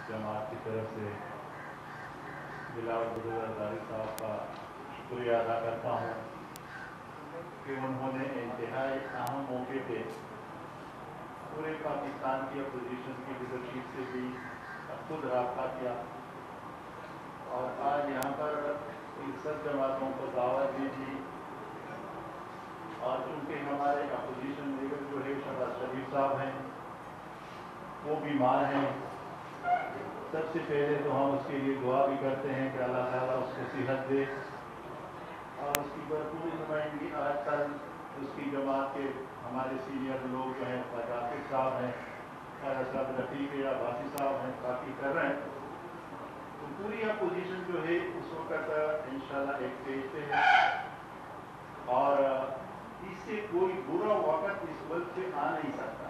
जमात की तरफ से बिलावल बुजुर्ग साहब का शुक्रिया अदा करता हूँ कि उन्होंने इंतहाई अहम मौके पे पूरे पाकिस्तान की अपोजिशन की लीडरशिप से भी खुद रब्ता किया और आज यहाँ पर इन सब जमातों को दावत दी थी। और चूँकि हमारे अपोजिशन लीडर जो है शहबाज शरीफ साहब हैं, वो बीमार हैं, सबसे पहले तो हम उसके लिए दुआ भी करते हैं कि अल्लाह ताला उसको सेहत दे और उसकी भरपूर नुमाइंदगी आज कल उसकी जमात के हमारे सीनियर लोग जो हैं, जाकिर साहब हैं, साहब रफ़ीक या बासी साहब हैं, काफ़ी कर रहे हैं। तो पूरी अपोजिशन जो है उस वक्त इंशाल्लाह एक पेज पे है और इससे कोई बुरा वक्त इस वक्त पे आ नहीं सकता।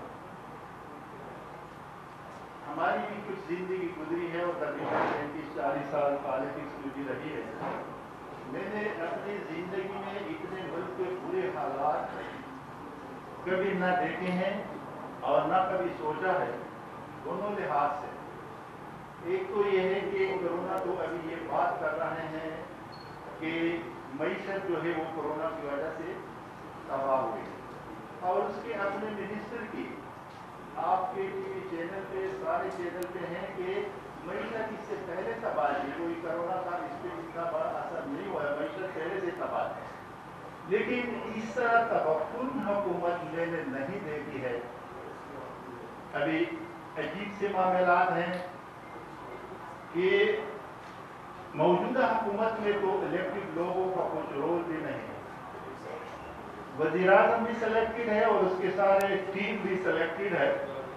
हमारी भी कुछ जिंदगी गुजरी है और तकरीबन 35-40 साल पॉलिटिक्स में भी रही है। मैंने अपनी जिंदगी में इतने मुल्क के बुरे हालात कभी ना देखे हैं और ना कभी सोचा है, दोनों लिहाज से। एक तो ये है कि कोरोना तो अभी ये बात कर रहे हैं कि मईशत जो है वो कोरोना की वजह से तबाह हो गई और उसके अपने मिनिस्टर की आपके टीवी चैनल पे सारे चैनल पे हैं कि मईशत इससे पहले तबाह है, कोई कोरोना का इस पर इतना बड़ा असर नहीं हुआ है, मईशत पहले से तबाह है। लेकिन इस तरह तवक्कुल हुकूमत मैंने नहीं देखी है। अभी अजीब से मामलात हैं कि मौजूदा हुकूमत में तो इलेक्टेड लोगों का कुछ रोल भी नहीं है। वज़ीर-ए-आज़म भी सिलेक्टेड है और उसके सारे टीम भी सिलेक्टेड है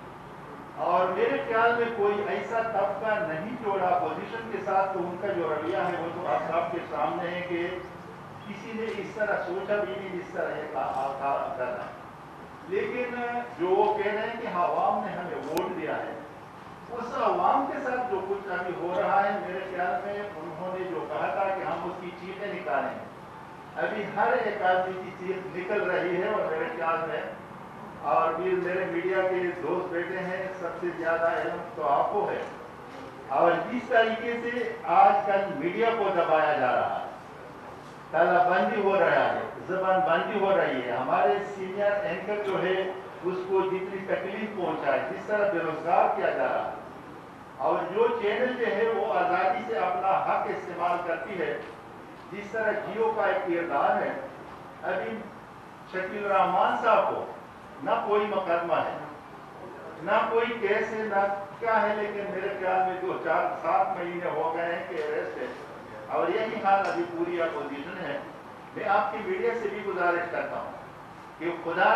और मेरे ख्याल में कोई ऐसा तबका नहीं जोड़ा अपोजिशन के साथ, तो उनका जो रवैया है वो तो आप सबके सामने है कि किसी ने इस तरह सोचा भी नहीं, इस तरह करना। लेकिन जो वो कह रहे हैं कि अवाम ने हमें वोट दिया है, उस अवाम के साथ जो कुछ अभी हो रहा है, मेरे ख्याल में उन्होंने जो कहा था कि हम उसकी चीजें निकालेंगे, अभी हर एक आदमी की चीज निकल रही है और मेरे ख्याल में और भी मेरे मीडिया के दोस्त बैठे हैं, सबसे ज्यादा इल्म तो आपको है। और जिस तरीके से आजकल मीडिया को दबाया जा रहा है, तालाबंदी हो रहा है, जबानबंदी हो रही है, हमारे सीनियर एंकर जो है उसको जितनी तकलीफ पहुंचाए, जिस तरह बेरोजगार किया जा रहा है और जो चैनल जो है वो आज़ादी से अपना हक इस्तेमाल करती है, जिस तरह जियो का एक किरदार है। अभी शकील रहमान साहब को ना कोई मुकदमा है, ना कोई केस है, ना क्या है, लेकिन मेरे ख्याल में 2-4-7 महीने हो गए हैं कि अरेस्ट है और यही हाल अभी पूरी अपोजिशन है। मैं आपकी मीडिया से भी गुजारिश करता हूँ कि खुदा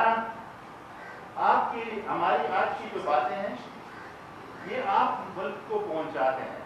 आपकी हमारी आज की जो बातें हैं ये आप मुल्क को पहुंचाते हैं।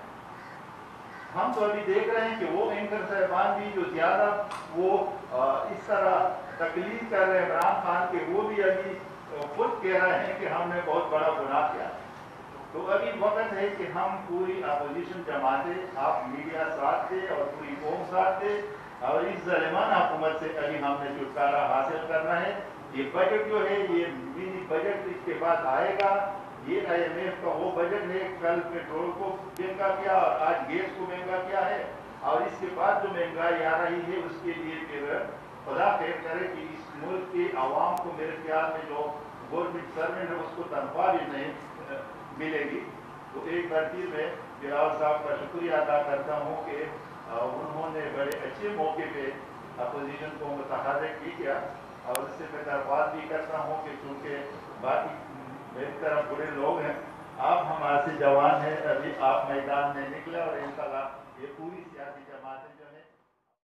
हम तो अभी देख रहे हैं कि वो एंकर साहबान भी जो ज्यादा वो इस तरह तकलीफ कर रहे हैं इमरान खान के, वो भी अभी खुद कह रहे हैं कि हमने बहुत बड़ा गुनाह किया। तो अभी वक्त है कि हम पूरी अपोजिशन जमाते, आप मीडिया साथ दे और पूरी कौम साथ दे और इस ज़ालिमाना हुकूमत से अभी हमने छुटकारा हासिल करना है। ये बजट जो है ये मिनी बजट इसके बाद आएगा, ये IMF का वो बजट है, कल पेट्रोल को महंगा किया और आज गैस को महंगा किया है और इसके बाद जो महंगाई आ रही है उसके लिए फिर खुदा खैर करे कि इस मुल्क के आवाम को मेरे ख्याल में जो गवर्नमेंट सर्वेंट है उसको तनख्वाह भी नहीं मिलेगी। तो एक बार फिर मैं बिलावल साहब का शुक्रिया अदा करता हूँ कि उन्होंने बड़े अच्छे मौके पे अपोजिशन को मुतहर्रिक किया और उससे मैं धन्यवाद भी करता हूँ कि चूँकि बाकी मेरी तरफ बुरे लोग हैं, आप हमारे से जवान हैं, अभी आप मैदान में निकले और इंशाल्लाह ये पूरी सियासी जमात